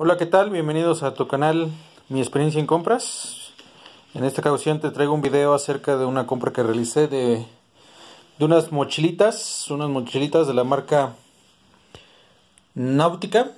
Hola, ¿qué tal? Bienvenidos a tu canal Mi Experiencia en Compras. En esta ocasión te traigo un video acerca de una compra que realicé de unas mochilitas de la marca Nautica.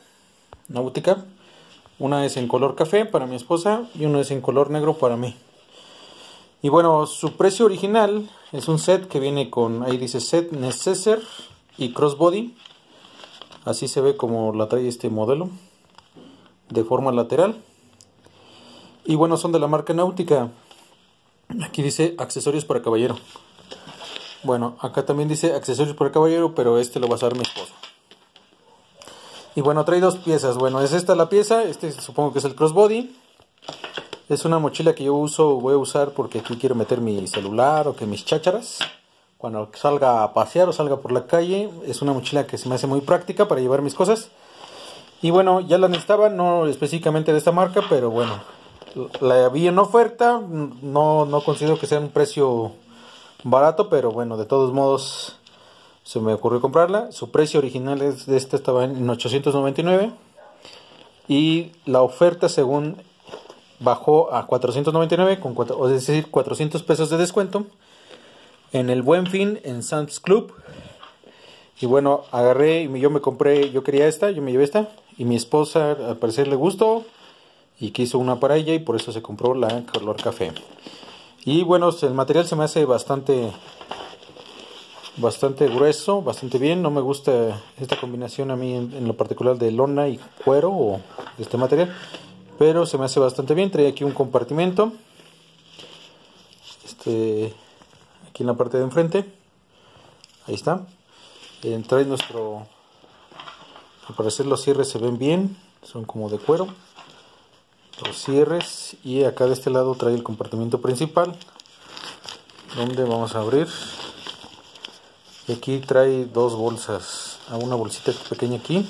Una es en color café para mi esposa y una es en color negro para mí. Y bueno, su precio original es un set que viene con, ahí dice set Necessaire y crossbody. Así se ve como la trae este modelo, de forma lateral. Y bueno, son de la marca Nautica. Aquí dice accesorios para caballero. Bueno, acá también dice accesorios para caballero, pero este lo va a usar mi esposo. Y bueno, trae dos piezas. Bueno, es esta la pieza. Este supongo que es el crossbody. Es una mochila que yo voy a usar porque aquí quiero meter mi celular o que mis chácharas. Cuando salga a pasear o salga por la calle, es una mochila que se me hace muy práctica para llevar mis cosas. Y bueno, ya la necesitaba, no específicamente de esta marca, pero bueno, la vi en oferta. No considero que sea un precio barato, pero bueno, de todos modos se me ocurrió comprarla. Su precio original de esta estaba en 899 y la oferta según bajó a 499 es decir, 400 pesos de descuento en el Buen Fin en Sam's Club. Y bueno, agarré y yo quería esta, yo me llevé esta y mi esposa al parecer le gustó y quiso una para ella y por eso se compró la color café. Y bueno, el material se me hace bastante grueso, bastante bien. No me gusta esta combinación a mí en lo particular de lona y cuero o de este material, pero se me hace bastante bien. Trae aquí un compartimento, aquí en la parte de enfrente, ahí está. Trae al parecer los cierres se ven bien, son como de cuero los cierres. Y acá de este lado trae el compartimento principal, donde vamos a abrir. Y aquí trae dos bolsas, una bolsita pequeña aquí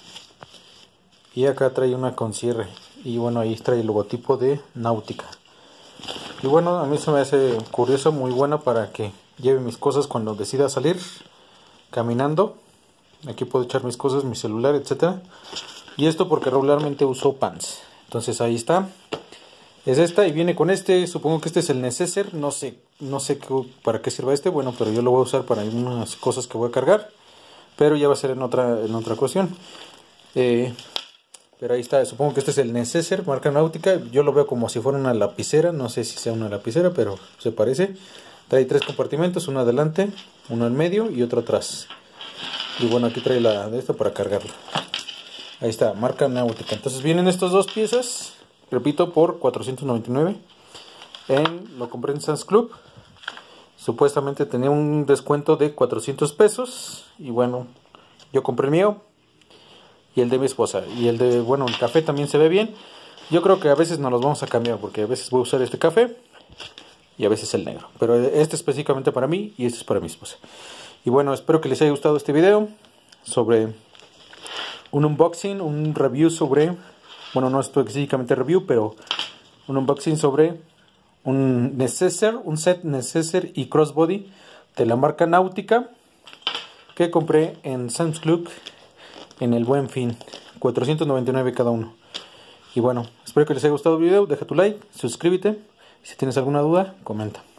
y acá trae una con cierre. Y bueno, ahí trae el logotipo de Nautica. Y bueno, a mí se me hace curioso, muy buena para que lleve mis cosas cuando decida salir caminando. Aquí puedo echar mis cosas, mi celular, etcétera. Y esto porque regularmente uso pants. Entonces ahí está. Es esta y viene con supongo que este es el Necessaire, no sé para qué sirva bueno, pero yo lo voy a usar para unas cosas que voy a cargar, pero ya va a ser en otra ocasión. Pero ahí está, supongo que este es el Necessaire, marca Nautica. Yo lo veo como si fuera una lapicera, no sé si sea una lapicera, pero se parece. Trae tres compartimentos, uno adelante, uno en medio y otro atrás. Y bueno, aquí trae la de esta para cargarla. Ahí está, marca Nautica. Entonces vienen estas dos piezas, repito, por 499. Lo compré en Sam's Club. Supuestamente tenía un descuento de 400 pesos. Y bueno, yo compré el mío y el de mi esposa. Y el café también se ve bien. Yo creo que a veces nos los vamos a cambiar, porque a veces voy a usar este café y a veces el negro. Pero este específicamente para mí y este es para mi esposa. Y bueno, espero que les haya gustado este video sobre un unboxing, un review sobre, bueno, no específicamente review, pero un unboxing sobre un set Necessaire y crossbody de la marca Nautica que compré en Sam's Club en el Buen Fin, 499 cada uno. Y bueno, espero que les haya gustado el video, deja tu like, suscríbete y si tienes alguna duda, comenta.